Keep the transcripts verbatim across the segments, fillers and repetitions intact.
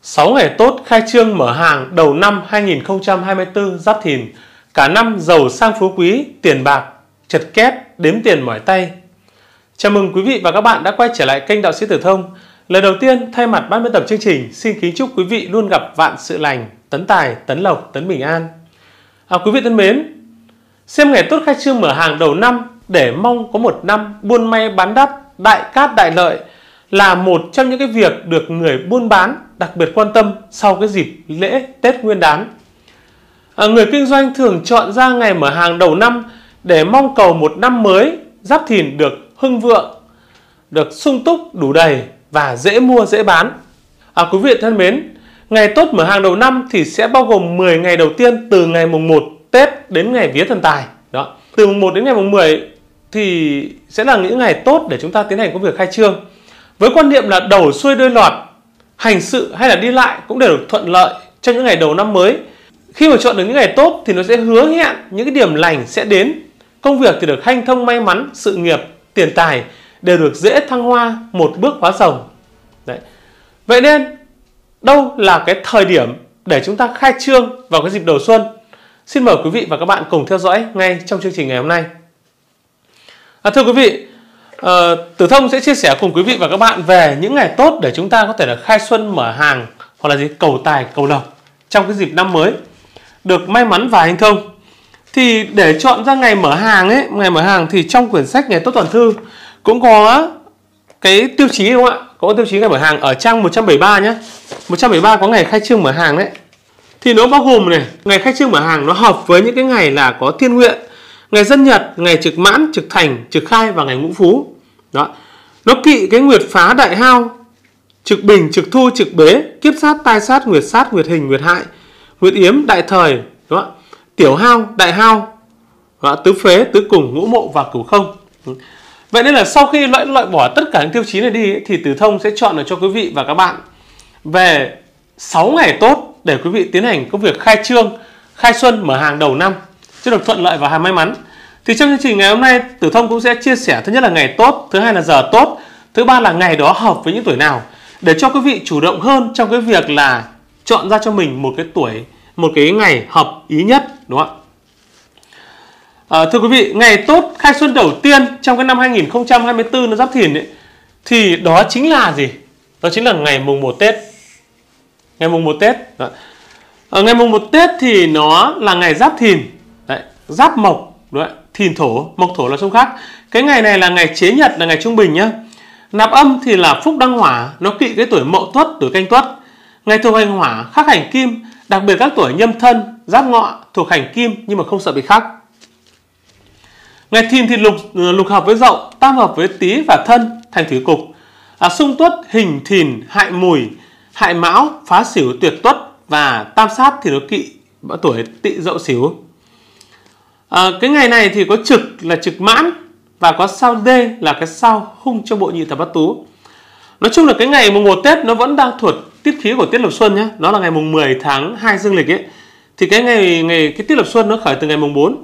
sáu ngày tốt khai trương mở hàng đầu năm hai nghìn không trăm hai mươi tư Giáp Thìn. Cả năm giàu sang phú quý, tiền bạc chật két, đếm tiền mỏi tay. Chào mừng quý vị và các bạn đã quay trở lại kênh Đạo Sĩ Tử Thông. Lời đầu tiên, thay mặt ban biên tập chương trình, xin kính chúc quý vị luôn gặp vạn sự lành, tấn tài, tấn lộc, tấn bình an. À, quý vị thân mến, xem ngày tốt khai trương mở hàng đầu năm để mong có một năm buôn may bán đắt, đại cát đại lợi là một trong những cái việc được người buôn bán đặc biệt quan tâm sau cái dịp lễ Tết Nguyên đán. À, người kinh doanh thường chọn ra ngày mở hàng đầu năm để mong cầu một năm mới Giáp Thìn được hưng vượng, được sung túc đủ đầy và dễ mua dễ bán. À, quý vị thân mến, ngày tốt mở hàng đầu năm thì sẽ bao gồm mười ngày đầu tiên từ ngày mùng một Tết đến ngày vía thần tài. Đó. Từ mùng một đến ngày mùng mười thì sẽ là những ngày tốt để chúng ta tiến hành công việc khai trương. Với quan niệm là đầu xuôi đuôi lọt, hành sự hay là đi lại cũng đều được thuận lợi trong những ngày đầu năm mới. Khi mà chọn được những ngày tốt thì nó sẽ hứa hẹn những cái điểm lành sẽ đến. Công việc thì được hanh thông may mắn, sự nghiệp, tiền tài đều được dễ thăng hoa, một bước hóa rồng. Đấy. Vậy nên đâu là cái thời điểm để chúng ta khai trương vào cái dịp đầu xuân? Xin mời quý vị và các bạn cùng theo dõi ngay trong chương trình ngày hôm nay. À, thưa quý vị, uh, Tử Thông sẽ chia sẻ cùng quý vị và các bạn về những ngày tốt để chúng ta có thể là khai xuân mở hàng hoặc là gì cầu tài cầu lộc trong cái dịp năm mới được may mắn và hanh thông. Thì để chọn ra ngày mở hàng ấy, ngày mở hàng thì trong quyển sách Ngày Tốt Toàn Thư cũng có cái tiêu chí đúng không ạ? Có tiêu chí ngày mở hàng ở trang một trăm bảy mươi ba nhé. một trăm bảy mươi ba có ngày khai trương mở hàng đấy. Thì nó bao gồm này, ngày khai trương mở hàng nó hợp với những cái ngày là có thiên nguyện, ngày dân nhật, ngày trực mãn, trực thành, trực khai và ngày ngũ phú. Đó. Nó kỵ cái nguyệt phá đại hao, trực bình, trực thu, trực bế, kiếp sát, tai sát, nguyệt sát, nguyệt hình, nguyệt hại, nguyệt yếm, đại thời, đó. Tiểu hao, đại hao, đó. Tứ phế, tứ cùng, ngũ mộ và cửu không. Vậy nên là sau khi loại loại bỏ tất cả những tiêu chí này đi ấy, thì Tử Thông sẽ chọn được cho quý vị và các bạn về sáu ngày tốt để quý vị tiến hành công việc khai trương, khai xuân mở hàng đầu năm cho được thuận lợi và may mắn. Thì trong chương trình ngày hôm nay, Tử Thông cũng sẽ chia sẻ thứ nhất là ngày tốt, thứ hai là giờ tốt, thứ ba là ngày đó hợp với những tuổi nào để cho quý vị chủ động hơn trong cái việc là chọn ra cho mình một cái tuổi, một cái ngày hợp ý nhất, đúng không ạ? À, thưa quý vị, ngày tốt khai xuân đầu tiên trong cái năm hai nghìn không trăm hai mươi tư nó Giáp Thìn ấy, thì đó chính là gì? Đó chính là ngày mùng một Tết. Ngày mùng một Tết. Đó. Ở ngày mùng một Tết thì nó là ngày Giáp Thìn. Đấy, Giáp Mộc, đúng không? Thìn thổ, Mộc thổ là xung khắc. Cái ngày này là ngày chế nhật, là ngày trung bình nhá. Nạp âm thì là phúc đăng hỏa, nó kỵ cái tuổi Mậu Tuất, tuổi Canh Tuất. Ngày thuộc hành hỏa, khắc hành kim, đặc biệt các tuổi Nhâm Thân, Giáp Ngọ thuộc hành kim nhưng mà không sợ bị khắc. Ngày Thìn thì lục lục hợp với Dậu, tam hợp với Tý và Thân thành thủy cục. À, xung Tuất, hình Thìn, hại Mùi, hại Mão, phá Sửu, tuyệt Tuất và tam sát thì nó kỵ tuổi Tỵ, Dậu, Sửu. À, cái ngày này thì có trực là trực mãn và có sao đê là cái sao hung trong bộ nhị thập bát tú. Nói chung là cái ngày mùng một Tết nó vẫn đang thuộc tiết khí của tiết lập xuân nhé. Nó là ngày mùng mười tháng hai dương lịch ấy. Thì cái ngày ngày cái tiết lập xuân nó khởi từ ngày mùng bốn.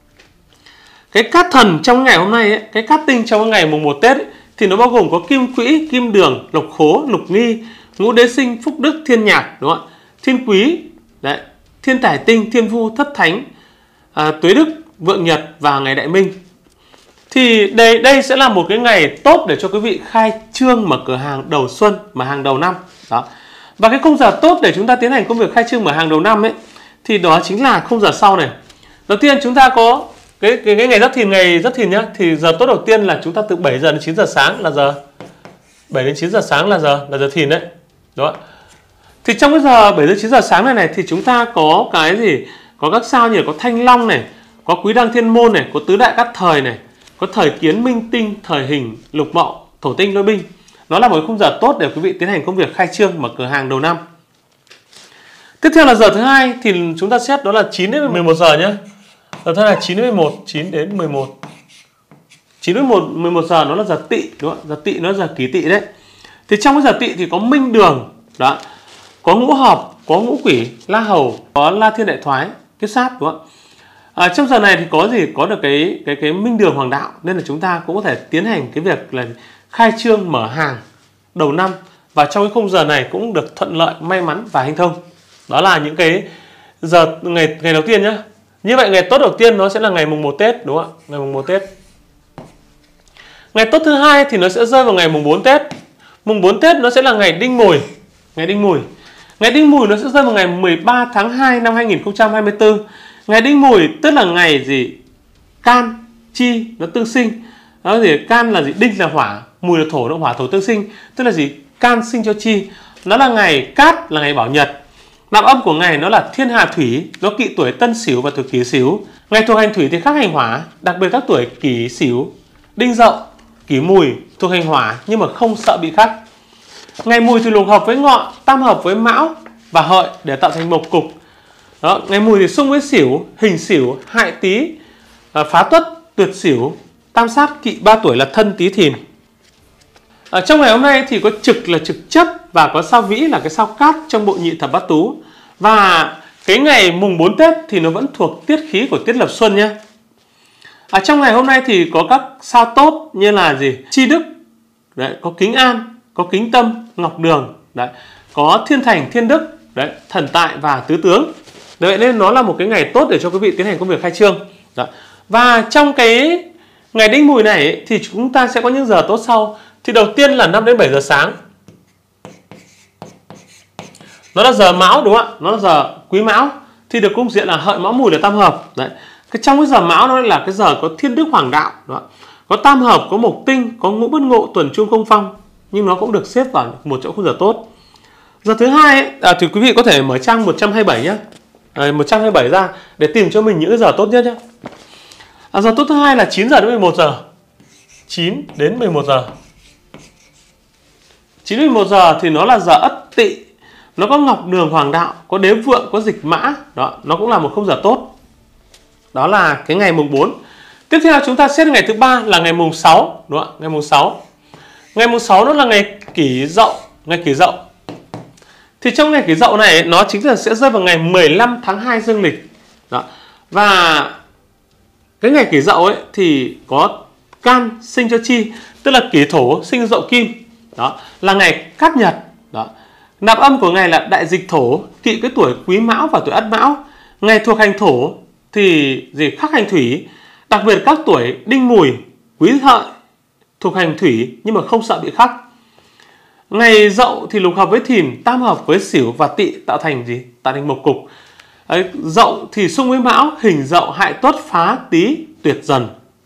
Cái cát thần trong ngày hôm nay ấy, cái cát tinh trong ngày mùng một Tết ấy, thì nó bao gồm có kim quỹ, kim đường, lộc khố, lục nghi, ngũ đế sinh, phúc đức, thiên nhạc, đúng không ạ? Thiên quý, đấy, thiên tài tinh, thiên vu, thất thánh, à, tuế đức, vượng nhật và ngày đại minh. Thì đây đây sẽ là một cái ngày tốt để cho quý vị khai trương mở cửa hàng đầu xuân, mở hàng đầu năm. Đó. Và cái khung giờ tốt để chúng ta tiến hành công việc khai trương mở hàng đầu năm ấy thì đó chính là khung giờ sau này. Đầu tiên chúng ta có cái cái, cái ngày Giáp Thìn, ngày Giáp Thìn nhá, thì giờ tốt đầu tiên là chúng ta từ bảy giờ đến chín giờ sáng là giờ bảy đến chín giờ sáng là giờ là giờ Thìn đấy. Đó. Thì trong cái giờ bảy đến chín giờ sáng này này thì chúng ta có cái gì? Có các sao như có Thanh Long này, có Quý Đăng Thiên Môn này, có Tứ Đại Cát Thời này, có Thời Kiến Minh Tinh, Thời Hình, Lục Mậu, Thổ Tinh, Lôi Binh. Nó là một khung giờ tốt để quý vị tiến hành công việc khai trương mở cửa hàng đầu năm. Tiếp theo là giờ thứ hai thì chúng ta xét đó là chín đến mười một giờ nhé. Giờ thứ hai là chín đến mười một, chín đến mười một. chín đến mười một giờ nó là giờ Tỵ, đúng không? Giờ Tỵ nó là giờ Kỷ Tỵ đấy. Thì trong cái giờ Tỵ thì có Minh Đường, đó. Có ngũ hợp, có ngũ quỷ, la hầu, có la thiên đại thoái, kiếp sát, đúng không? À, trong giờ này thì có gì? Có được cái cái cái minh đường hoàng đạo, nên là chúng ta cũng có thể tiến hành cái việc là khai trương mở hàng đầu năm và trong cái khung giờ này cũng được thuận lợi, may mắn và hanh thông. Đó là những cái giờ ngày ngày đầu tiên nhé. Như vậy ngày tốt đầu tiên nó sẽ là ngày mùng một Tết, đúng không ạ? Ngày mùng một Tết. Ngày tốt thứ hai thì nó sẽ rơi vào ngày mùng bốn Tết. Mùng bốn Tết nó sẽ là ngày Đinh Mùi. Ngày Đinh Mùi. Ngày Đinh Mùi nó sẽ rơi vào ngày mười ba tháng hai năm hai nghìn không trăm hai mươi tư. Ngày Đinh Mùi tức là ngày gì? Can, chi nó tương sinh. Đó là gì? Can là gì? Đinh là hỏa, Mùi là thổ, nó hỏa thổ tương sinh. Tức là gì? Can sinh cho chi. Nó là ngày Cát, là ngày Bảo Nhật. Nạp âm của ngày nó là Thiên Hà Thủy, nó kỵ tuổi Tân Sửu và tuổi Kỷ Sửu. Ngày thuộc hành thủy thì khắc hành hỏa, đặc biệt các tuổi Kỷ Sửu, Đinh Dậu, Kỷ Mùi thuộc hành hỏa nhưng mà không sợ bị khắc. Ngày Mùi thì lục hợp với Ngọ, tam hợp với Mão và Hợi để tạo thành mộc cục. Đó, ngày Mùi thì xung với Sửu, hình Sửu, hại Tý, phá Tuất, tuyệt Sửu, tam sát kỵ ba tuổi là Thân Tý Thìn. Ở trong ngày hôm nay thì có trực là trực chấp và có sao Vĩ là cái sao Cát trong bộ nhị thập bát tú. Và cái ngày mùng bốn Tết thì nó vẫn thuộc tiết khí của tiết lập xuân nhé. Ở trong ngày hôm nay thì có các sao tốt như là gì? Chi Đức, đấy, có Kính An, có Kính Tâm, Ngọc Đường, đấy, có Thiên Thành, Thiên Đức, đấy, Thần Tại và Tứ Tướng. Vậy nên nó là một cái ngày tốt để cho quý vị tiến hành công việc khai trương. Đó. Và trong cái ngày Đinh Mùi này ấy, thì chúng ta sẽ có những giờ tốt sau. Thì đầu tiên là năm đến bảy giờ sáng. Nó là giờ Mão, đúng không ạ? Nó là giờ Quý Mão. Thì được cung diện là Hợi Mão Mùi là tam hợp. Đấy. Cái trong cái giờ Mão nó là cái giờ có Thiên Đức Hoàng Đạo. Đó. Có tam hợp, có mộc tinh, có ngũ bất ngộ, tuần trung không phong. Nhưng nó cũng được xếp vào một chỗ khung giờ tốt. Giờ thứ hai ấy, à, thì quý vị có thể mở trang một trăm hai mươi bảy nhé. À, một trăm hai mươi bảy ra để tìm cho mình những cái giờ tốt nhất nhé. À, giờ tốt thứ hai là chín giờ đến mười một giờ. chín đến mười một giờ. chín đến mười một giờ thì nó là giờ Ất Tỵ. Nó có Ngọc Đường Hoàng Đạo, có Đế Vượng, có Dịch Mã. Đó, nó cũng là một khung giờ tốt. Đó là cái ngày mùng bốn. Tiếp theo chúng ta xét ngày thứ ba là ngày mùng sáu, đúng không ạ? Ngày mùng sáu. Ngày mùng sáu nó là ngày Kỷ Dậu, ngày Kỷ Dậu. Thì trong ngày Kỷ Dậu này nó chính là sẽ rơi vào ngày mười lăm tháng hai dương lịch. Đó. Và cái ngày Kỷ Dậu ấy thì có Can sinh cho Chi, tức là Kỷ Thổ sinh Dậu Kim. Đó, là ngày Cát Nhật. Đó. Nạp âm của ngày là Đại Dịch Thổ, kỵ cái tuổi Quý Mão và tuổi Ất Mão. Ngày thuộc hành thổ thì gì? Khắc hành thủy, đặc biệt các tuổi Đinh Mùi, Quý Hợi thuộc hành thủy nhưng mà không sợ bị khắc. Ngày Dậu thì lục hợp với Thìn, tam hợp với Sửu và Tỵ tạo thành gì? Tạo thành mộc cục. Đấy, Dậu thì xung với Mão, hình Dậu, hại Tuất, phá Tý, tuyệt Dần.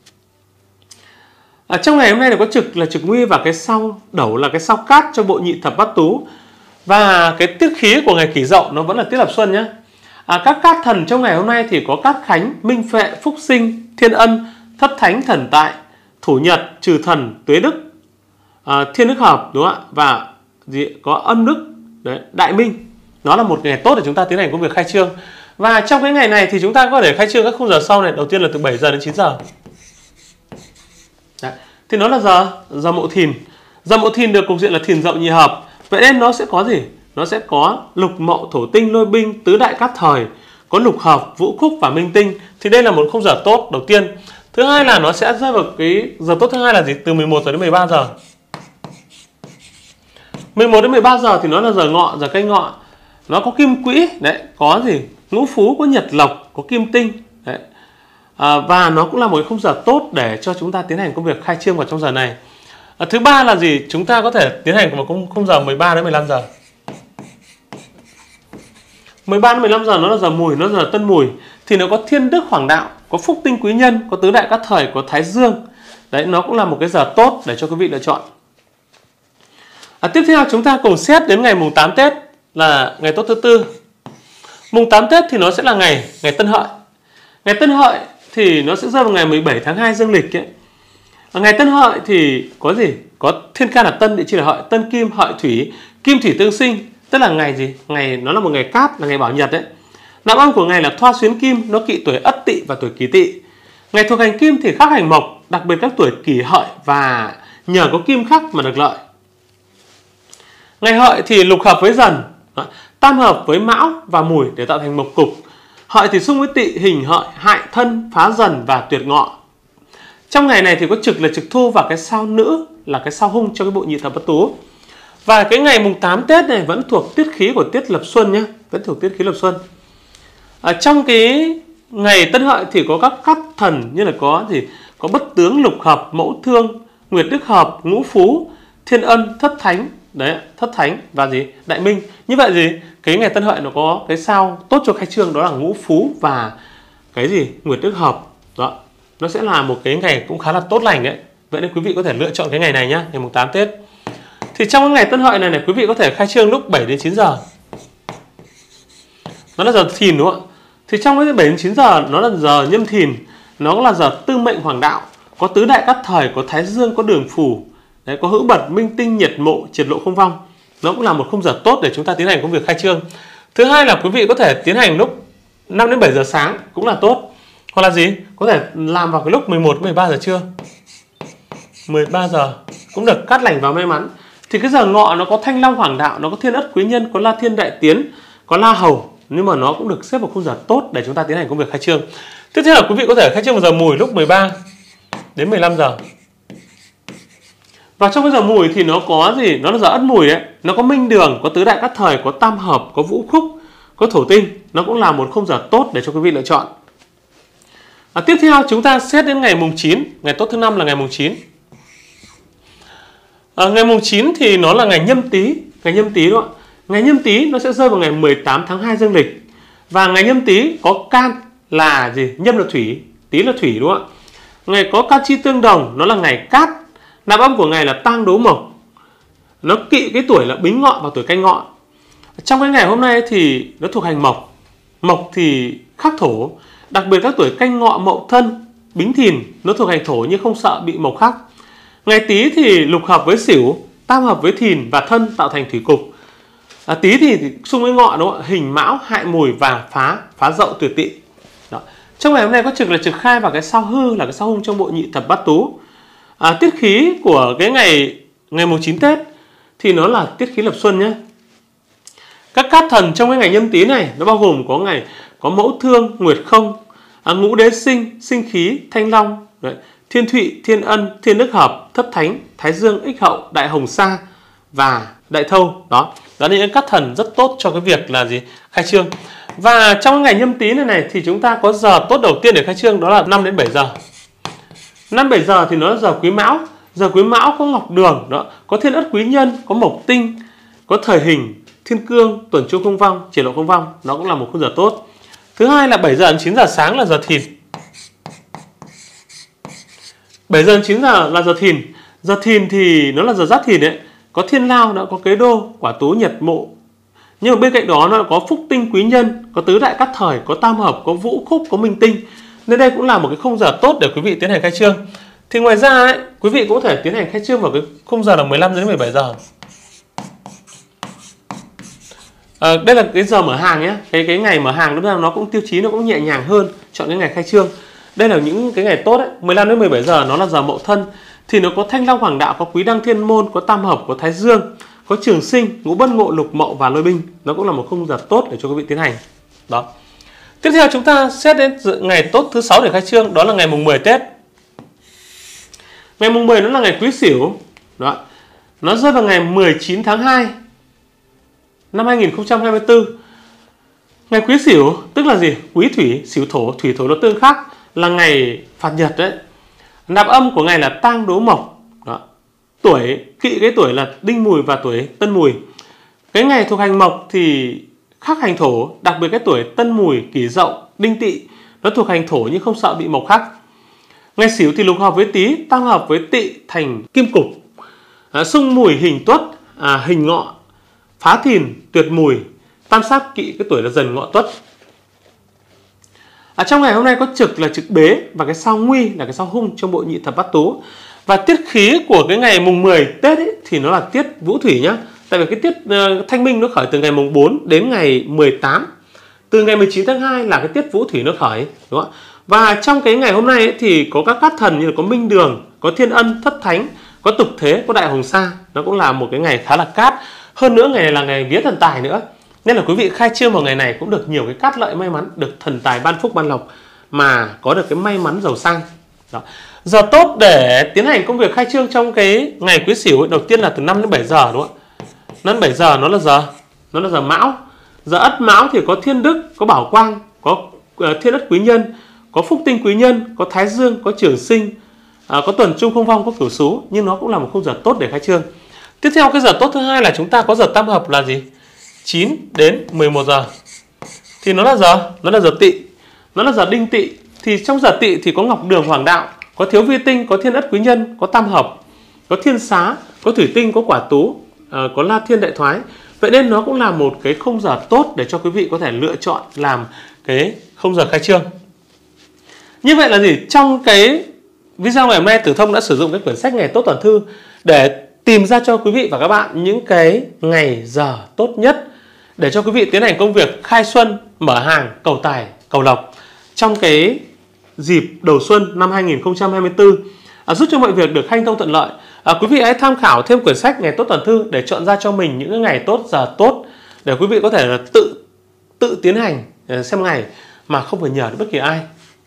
Ở trong ngày hôm nay là có trực là trực nguy và cái sao Đẩu là cái sao Cát cho bộ nhị thập bát tú. Và cái tiết khí của ngày Kỷ Dậu nó vẫn là tiết lập xuân nhé. À, các cát thần trong ngày hôm nay thì có Cát Khánh, Minh Phệ, Phúc Sinh, Thiên Ân, Thất Thánh, Thần Tại, Thủ Nhật, Trừ Thần, Tuế Đức, à, Thiên Đức Hợp, đúng không ạ? Và gì? Có Âm Đức, đấy, Đại Minh. Nó là một ngày tốt để chúng ta tiến hành công việc khai trương. Và trong cái ngày này thì chúng ta có thể khai trương các khung giờ sau này. Đầu tiên là từ bảy giờ đến chín giờ. Đấy. Thì nó là giờ giờ Mậu Thìn. Giờ Mậu Thìn được cục diện là Thìn Dậu nhị hợp. Vậy nên nó sẽ có gì? Nó sẽ có Lục Mậu Thổ Tinh Lôi Binh tứ đại cát thời, có lục hợp Vũ Khúc và Minh Tinh. Thì đây là một khung giờ tốt đầu tiên. Thứ hai là nó sẽ rơi vào cái giờ tốt thứ hai là gì? Từ mười một giờ đến mười ba giờ. mười một đến mười ba giờ thì nó là giờ Ngọ, giờ Canh Ngọ. Nó có Kim Quỹ, đấy, có gì? Ngũ Phú, có Nhật Lộc, có Kim Tinh, đấy. À, và nó cũng là một khung giờ tốt để cho chúng ta tiến hành công việc khai trương vào trong giờ này. À, thứ ba là gì? Chúng ta có thể tiến hành một khung, khung giờ mười ba đến mười lăm giờ. mười ba đến mười lăm giờ nó là giờ Mùi, nó là giờ Tân Mùi. Thì nó có Thiên Đức Hoàng Đạo, có Phúc Tinh Quý Nhân, có tứ đại cát thời, có Thái Dương. Đấy, nó cũng là một cái giờ tốt để cho quý vị lựa chọn. À, tiếp theo chúng ta cùng xét đến ngày mùng tám Tết là ngày tốt thứ tư. Mùng tám Tết thì nó sẽ là ngày ngày Tân Hợi. Ngày Tân Hợi thì nó sẽ rơi vào ngày mười bảy tháng hai dương lịch ấy. Ở ngày Tân Hợi thì có gì? Có thiên can là Tân, địa chỉ là Hợi, Tân Kim, Hợi Thủy, Kim Thủy tương sinh, tức là ngày gì? Ngày nó là một ngày Cát, là ngày Bảo Nhật đấy. Nạp âm của ngày là Thoa Xuyến Kim, nó kỵ tuổi Ất Tỵ và tuổi Kỷ Tỵ. Ngày thuộc hành Kim thì khắc hành Mộc, đặc biệt các tuổi Kỷ Hợi và nhờ có kim khắc mà được lợi. Ngày Hợi thì lục hợp với Dần, tam hợp với Mão và Mùi để tạo thành mộc cục. Hợi thì xung với Tỵ, hình Hợi, hại Thân, phá Dần và tuyệt Ngọ. Trong ngày này thì có trực là trực Thu và cái sao Nữ là cái sao Hung cho cái bộ nhị thập bát tú. Và cái ngày mùng tám Tết này vẫn thuộc tiết khí của tiết lập xuân nhé, vẫn thuộc tiết khí lập xuân. Ở trong cái ngày Tân Hợi thì có các các thần như là có gì? Có Bất Tướng, Lục Hợp, Mẫu Thương, Nguyệt Đức Hợp, Ngũ Phú, Thiên Ân, Thất Thánh, đấy, Thất Thánh và gì? Đại Minh. Như vậy gì? Cái ngày Tân Hợi nó có cái sao tốt cho khai trương, đó là Ngũ Phú và cái gì? Nguyệt Đức Hợp. Đó, nó sẽ là một cái ngày cũng khá là tốt lành đấy. Vậy nên quý vị có thể lựa chọn cái ngày này nhá, ngày mùng tám Tết. Thì trong cái ngày Tân Hợi này này, quý vị có thể khai trương lúc bảy đến chín giờ. Nó là giờ thìn đúng không ạ? Thì trong cái bảy đến chín giờ nó là giờ nhâm thìn, nó là giờ tư mệnh hoàng đạo, có tứ đại cát thời, có thái dương, có đường phù, đấy, có hữu bật, minh tinh, nhiệt mộ, triệt lộ không vong. Nó cũng là một khung giờ tốt để chúng ta tiến hành công việc khai trương. Thứ hai là quý vị có thể tiến hành lúc năm đến bảy giờ sáng cũng là tốt. Hoặc là gì? Có thể làm vào cái lúc mười một đến mười ba giờ trưa. mười ba giờ cũng được cát lành và may mắn. Thì cái giờ ngọ nó có thanh long hoàng đạo, nó có thiên ất quý nhân, có la thiên đại tiến, có la hầu, nhưng mà nó cũng được xếp vào khung giờ tốt để chúng ta tiến hành công việc khai trương. Tiếp theo là quý vị có thể khai trương vào giờ mùi lúc mười ba đến mười lăm giờ. Và trong cái giờ mùi thì nó có gì? Nó là giờ ất mùi đấy. Nó có minh đường, có tứ đại cát thời, có tam hợp, có vũ khúc, có thổ tinh. Nó cũng là một khung giờ tốt để cho quý vị lựa chọn. À, tiếp theo chúng ta xét đến ngày mùng chín. Ngày tốt thứ năm là ngày mùng chín. À, ngày mùng chín thì nó là ngày nhâm tý. Ngày nhâm tý đúng không ạ? Ngày nhâm tý nó sẽ rơi vào ngày mười tám tháng hai dương lịch. Và ngày nhâm tý có can là gì? Nhâm là thủy, tý là thủy đúng không ạ? Ngày có can chi tương đồng, nó là ngày cát. Nạp âm của ngày là tang đố mộc. Nó kỵ cái tuổi là bính ngọ và tuổi canh ngọ. Trong cái ngày hôm nay thì nó thuộc hành mộc. Mộc thì khắc thổ. Đặc biệt các tuổi canh ngọ, mậu thân, bính thìn nó thuộc hành thổ nhưng không sợ bị mộc khắc. Ngày tý thì lục hợp với sửu, tam hợp với thìn và thân tạo thành thủy cục. À, tý thì xung với ngọ đúng không ạ? Hình mão, hại mùi và phá, phá dậu tuyệt tỵ. Đó. Trong ngày hôm nay có trực là trực khai và cái sao hư là cái sao hung trong bộ nhị thập bát tú. À, tiết khí của cái ngày ngày mùng chín Tết thì nó là tiết khí lập xuân nhé. Các cát thần trong cái ngày nhâm tý này nó bao gồm có ngày có Mẫu Thương, Nguyệt Không, à, Ngũ Đế Sinh, Sinh Khí, Thanh Long, đấy, Thiên Thụy, Thiên Ân, Thiên Đức Hợp, Thất Thánh, Thái Dương, Ích Hậu, Đại Hồng Sa và Đại Thâu. Đó, đó là những cát thần rất tốt cho cái việc là gì? Khai trương. Và trong ngày nhâm tý này này thì chúng ta có giờ tốt đầu tiên để khai trương, đó là năm đến bảy giờ. năm bảy giờ thì nó là giờ Quý Mão. Giờ Quý Mão có Ngọc Đường, đó, có Thiên Ất Quý Nhân, có Mộc Tinh, có Thời Hình, Thiên Cương, Tuần Chu không vong, Triển lộ không vong. Nó cũng là một khung giờ tốt. Thứ hai là bảy giờ đến chín giờ sáng là giờ Thìn. bảy giờ đến chín giờ là giờ Thìn. Giờ Thìn thì nó là giờ Giáp Thìn đấy. Có Thiên Lao, nó có Kế Đô, Quả Tú, Nhật Mộ. Nhưng mà bên cạnh đó nó có Phúc Tinh Quý Nhân, có tứ đại cát thời, có tam hợp, có vũ khúc, có minh tinh. Nên đây cũng là một cái khung giờ tốt để quý vị tiến hành khai trương. Thì ngoài ra ấy, quý vị cũng có thể tiến hành khai trương vào cái khung giờ là mười lăm đến mười bảy giờ. À, đây là cái giờ mở hàng nhé. Cái cái ngày mở hàng lúc nào nó cũng tiêu chí, nó cũng nhẹ nhàng hơn. Chọn cái ngày khai trương. Đây là những cái ngày tốt đấy. mười lăm đến mười bảy giờ nó là giờ Mậu Thân. Thì nó có Thanh Long Hoàng Đạo, có Quý Đăng Thiên Môn, có tam hợp, có Thái Dương, có Trường Sinh, Ngũ Bất Ngộ, Lục Mậu và Lôi Binh. Nó cũng là một khung giờ tốt để cho quý vị tiến hành. Đó. Tiếp theo chúng ta xét đến ngày tốt thứ sáu để khai trương, đó là ngày mùng mười Tết. Ngày mùng mười nó là ngày Quý Sửu. Đó. Nó rơi vào ngày mười chín tháng hai năm hai nghìn không trăm hai mươi tư. Ngày Quý Sửu tức là gì? Quý Thủy, Sửu Thổ, Thủy Thổ nó tương khắc, là ngày phạt nhật đấy. Nạp âm của ngày là tang đố mộc. Đó. Tuổi kỵ cái tuổi là Đinh Mùi và tuổi Tân Mùi. Cái ngày thuộc hành mộc thì khắc hành thổ, đặc biệt cái tuổi Tân Mùi, Kỷ Dậu, Đinh Tỵ nó thuộc hành thổ nhưng không sợ bị mộc khắc. Ngày Sửu thì lục hợp với Tý, tam hợp với Tỵ thành kim cục. À, xung Mùi hình Tuất, à, hình Ngọ, phá Thìn, tuyệt Mùi, tam sát kỵ cái tuổi là Dần Ngọ Tuất. À, trong ngày hôm nay có trực là trực bế và cái sao nguy là cái sao hung trong bộ nhị thập bát tú. Và tiết khí của cái ngày mùng mười Tết ấy, thì nó là tiết Vũ Thủy nhá. Tại vì cái tiết uh, Thanh Minh nó khởi từ ngày mùng bốn đến ngày mười tám. Từ ngày mười chín tháng hai là cái tiết Vũ Thủy nó khởi, đúng không? Và trong cái ngày hôm nay ấy, thì có các cát thần như là có Minh Đường, có Thiên Ân, Thất Thánh, có Tục Thế, có Đại Hồng Sa. Nó cũng là một cái ngày khá là cát. Hơn nữa ngày này là ngày vía thần tài nữa. Nên là quý vị khai trương vào ngày này cũng được nhiều cái cát lợi may mắn, được thần tài ban phúc ban lộc mà có được cái may mắn giàu sang. Đó. Giờ tốt để tiến hành công việc khai trương trong cái ngày Quý Sửu đầu tiên là từ năm đến bảy giờ, đúng không ạ? năm bảy giờ nó là giờ nó là giờ Mão. Giờ Ất Mão thì có Thiên Đức, có Bảo Quang, có uh, Thiên Ất Quý Nhân, có Phúc Tinh Quý Nhân, có Thái Dương, có Trường Sinh, uh, có Tuần Trung Không Vong, có Cửu Sú, nhưng nó cũng là một khung giờ tốt để khai trương. Tiếp theo cái giờ tốt thứ hai là chúng ta có giờ tam hợp là gì? chín đến mười một giờ. Thì nó là giờ, nó là giờ Tỵ, nó là giờ Đinh Tỵ. Thì trong giờ Tỵ thì có Ngọc Đường Hoàng Đạo, có Thiếu Vi Tinh, có Thiên Ất Quý Nhân, có tam hợp, có Thiên Xá, có Thủy Tinh, có Quả Tú, uh, có La Thiên Đại Thoái. Vậy nên nó cũng là một cái khung giờ tốt để cho quý vị có thể lựa chọn làm cái khung giờ khai trương. Như vậy là gì? Trong cái video ngày hôm nay, Tử Thông đã sử dụng cái quyển sách Ngày Tốt Toàn Thư để tìm ra cho quý vị và các bạn những cái ngày giờ tốt nhất để cho quý vị tiến hành công việc khai xuân, mở hàng, cầu tài, cầu lộc trong cái dịp đầu xuân năm hai nghìn không trăm hai mươi tư, à, giúp cho mọi việc được hanh thông thuận lợi. À, quý vị hãy tham khảo thêm quyển sách Ngày Tốt Toàn Thư để chọn ra cho mình những cái ngày tốt, giờ tốt để quý vị có thể là tự tự tiến hành xem ngày mà không phải nhờ đến bất kỳ ai.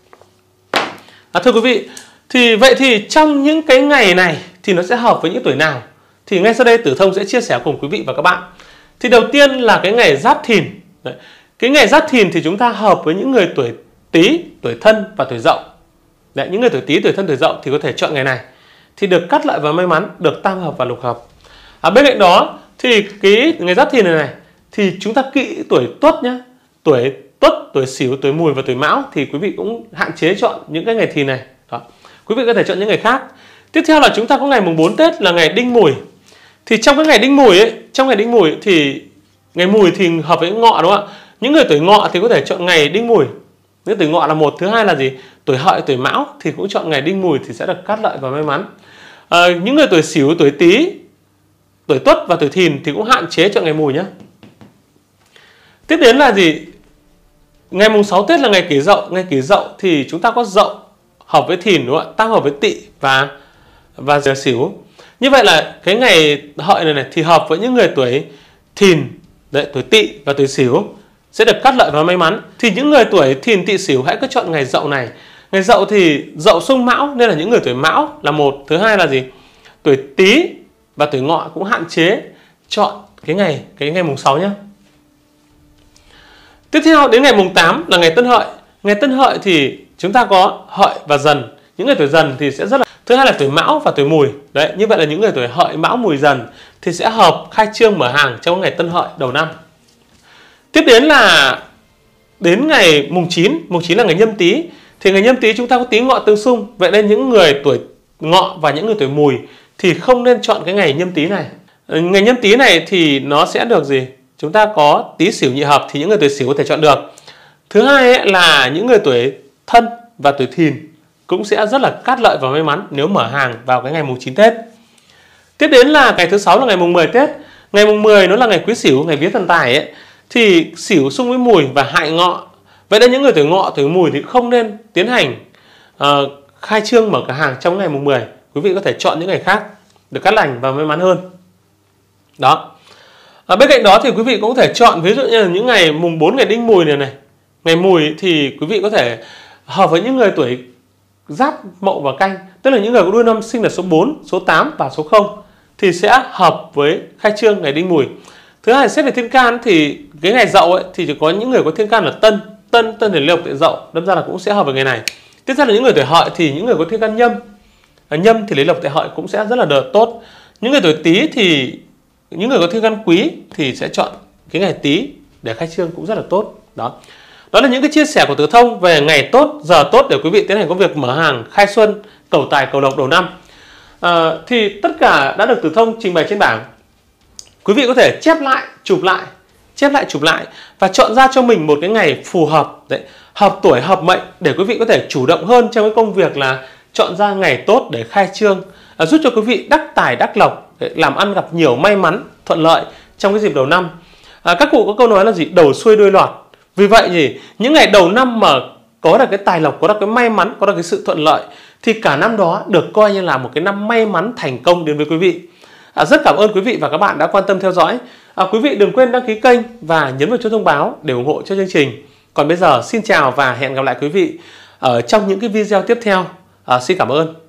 À, thưa quý vị, thì vậy thì trong những cái ngày này thì nó sẽ hợp với những tuổi nào? Thì ngay sau đây Tử Thông sẽ chia sẻ cùng quý vị và các bạn. Thì đầu tiên là cái ngày Giáp Thìn. Đấy. Cái ngày Giáp Thìn thì chúng ta hợp với những người tuổi Tý, tuổi Thân và tuổi Dậu. Đấy, những người tuổi Tý, tuổi Thân, tuổi Dậu thì có thể chọn ngày này. Thì được cát lợi và may mắn, được tam hợp và lục hợp. À, bên cạnh đó thì cái ngày Giáp Thìn này này thì chúng ta kỵ tuổi Tuất nhá. Tuổi Tuất, tuổi Sửu, tuổi Mùi và tuổi Mão thì quý vị cũng hạn chế chọn những cái ngày Thìn này. Đó. Quý vị có thể chọn những ngày khác. Tiếp theo là chúng ta có ngày mùng bốn Tết là ngày Đinh Mùi. Thì trong cái ngày Đinh Mùi ấy, trong ngày Đinh Mùi thì ngày Mùi thì hợp với Ngọ, đúng không ạ? Những người tuổi Ngọ thì có thể chọn ngày Đinh Mùi. Những tuổi Ngọ là một. Thứ hai là gì? Tuổi Hợi, tuổi Mão thì cũng chọn ngày Đinh Mùi thì sẽ được cát lợi và may mắn. À, những người tuổi Sửu, tuổi Tý, tuổi Tuất và tuổi Thìn thì cũng hạn chế chọn ngày Mùi nhé. Tiếp đến là gì? Ngày mùng sáu Tết là ngày Kỷ Dậu. Ngày Kỷ Dậu thì chúng ta có Dậu hợp với Thìn, đúng không ạ? Tam hợp với Tỵ và và Sửu. Như vậy là cái ngày Hợi này, này thì hợp với những người tuổi Thìn, đấy, tuổi Tỵ và tuổi Sửu sẽ được cát lợi và may mắn. Thì những người tuổi Thìn, Tỵ, Sửu hãy cứ chọn ngày Dậu này. Ngày Dậu thì Dậu xung Mão nên là những người tuổi Mão là một. Thứ hai là gì? Tuổi Tý và tuổi Ngọ cũng hạn chế chọn cái ngày cái ngày mùng sáu nhé. Tiếp theo đến ngày mùng tám là ngày Tân Hợi. Ngày Tân Hợi thì chúng ta có Hợi và Dần. Những người tuổi Dần thì sẽ rất là. Thứ hai là tuổi Mão và tuổi Mùi. Đấy, như vậy là những người tuổi Hợi, Mão, Mùi, Dần thì sẽ hợp khai trương mở hàng trong ngày Tân Hợi đầu năm. Tiếp đến là đến ngày mùng chín, mùng chín là ngày Nhâm Tý. Thì ngày Nhâm Tý chúng ta có Tý Ngọ tương xung. Vậy nên những người tuổi Ngọ và những người tuổi Mùi thì không nên chọn cái ngày Nhâm Tý này. Ngày Nhâm Tý này thì nó sẽ được gì? Chúng ta có Tý Sửu nhị hợp thì những người tuổi Sửu có thể chọn được. Thứ hai ấy là những người tuổi Thân và tuổi Thìn cũng sẽ rất là cát lợi và may mắn nếu mở hàng vào cái ngày mùng chín Tết. Tiếp đến là ngày thứ sáu là ngày mùng mười Tết. Ngày mùng mười nó là ngày Quý Sửu, ngày vía thần tài ấy. Thì Sửu xung với Mùi và hại Ngọ. Vậy nên những người tuổi Ngọ, tuổi Mùi thì không nên tiến hành uh, khai trương mở cửa hàng trong ngày mùng mười. Quý vị có thể chọn những ngày khác được cát lành và may mắn hơn. Đó. À, bên cạnh đó thì quý vị cũng có thể chọn ví dụ như là những ngày mùng bốn, ngày Đinh Mùi này này. Ngày Mùi thì quý vị có thể hợp với những người tuổi Giáp, Mậu và Canh, tức là những người có đuôi năm sinh là số bốn, số tám và số không thì sẽ hợp với khai trương ngày Đinh Mùi. Thứ hai, xét về thiên can thì cái ngày Dậu ấy thì chỉ có những người có thiên can là Tân, Tân, Tân thì lộc tại Dậu, đâm ra là cũng sẽ hợp với ngày này. Tiếp theo là những người tuổi Hợi thì những người có thiên can Nhâm, à, Nhâm thì lấy lộc tại Hợi cũng sẽ rất là đợt tốt. Những người tuổi Tý thì những người có thiên can Quý thì sẽ chọn cái ngày Tý để khai trương cũng rất là tốt. Đó. Đó là những cái chia sẻ của Tử Thông về ngày tốt, giờ tốt để quý vị tiến hành công việc mở hàng, khai xuân, cầu tài, cầu lộc đầu năm. À, thì tất cả đã được Tử Thông trình bày trên bảng. Quý vị có thể chép lại, chụp lại, chép lại, chụp lại và chọn ra cho mình một cái ngày phù hợp, đấy, hợp tuổi, hợp mệnh để quý vị có thể chủ động hơn trong cái công việc là chọn ra ngày tốt để khai trương, à, giúp cho quý vị đắc tài, đắc lộc, để làm ăn gặp nhiều may mắn, thuận lợi trong cái dịp đầu năm. À, các cụ có câu nói là gì? Đầu xuôi đuôi lọt. Vì vậy gì? Những ngày đầu năm mà có được cái tài lộc, có được cái may mắn, có được cái sự thuận lợi thì cả năm đó được coi như là một cái năm may mắn thành công đến với quý vị. À, rất cảm ơn quý vị và các bạn đã quan tâm theo dõi. À, quý vị đừng quên đăng ký kênh và nhấn vào chuông thông báo để ủng hộ cho chương trình. Còn bây giờ xin chào và hẹn gặp lại quý vị ở trong những cái video tiếp theo. À, xin cảm ơn.